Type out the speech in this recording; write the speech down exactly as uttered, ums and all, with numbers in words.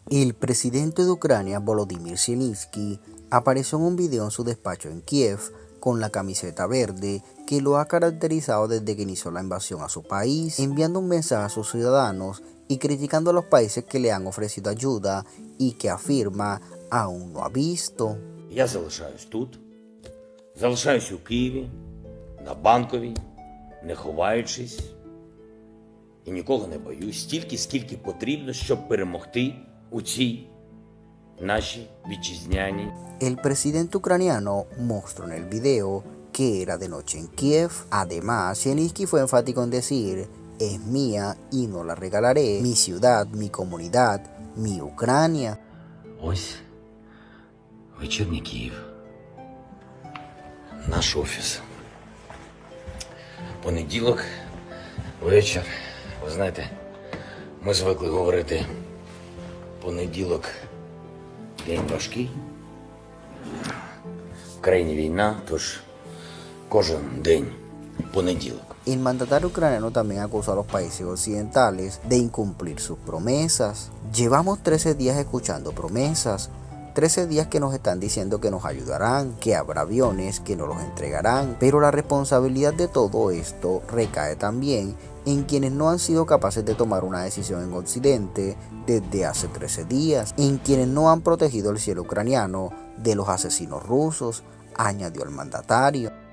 El presidente de Ucrania, Volodymyr Zelensky, apareció en un video en su despacho en Kiev con la camiseta verde que lo ha caracterizado desde que inició la invasión a su país, enviando un mensaje a sus ciudadanos y criticando a los países que le han ofrecido ayuda y que afirma aún no ha visto. Я залишаюсь тут, залишаюсь у Києві, на Банковій, не ховаючись, і нікого не боюсь, стільки, скільки потрібно, щоб перемогти у цій нашій вітчизняній. El presidente ucraniano mostró en el video que era de noche en Kiev. Además, Zelensky fue enfático en decir: es mía y no la regalaré, mi ciudad, mi comunidad, mi Ucrania. Ось вечірній Київ. Наш офіс. Понеділок, вечір. Ви знаєте, ми звикли говорити: понеділок день важкий. В країні війна, тож кожен день понеділок. El mandatario ucraniano también acusó a los países occidentales de incumplir sus promesas. Llevamos trece días escuchando promesas, trece días que nos están diciendo que nos ayudarán, que habrá aviones, que nos los entregarán, pero la responsabilidad de todo esto recae también en quienes no han sido capaces de tomar una decisión en Occidente desde hace trece días, en quienes no han protegido el cielo ucraniano de los asesinos rusos, añadió el mandatario.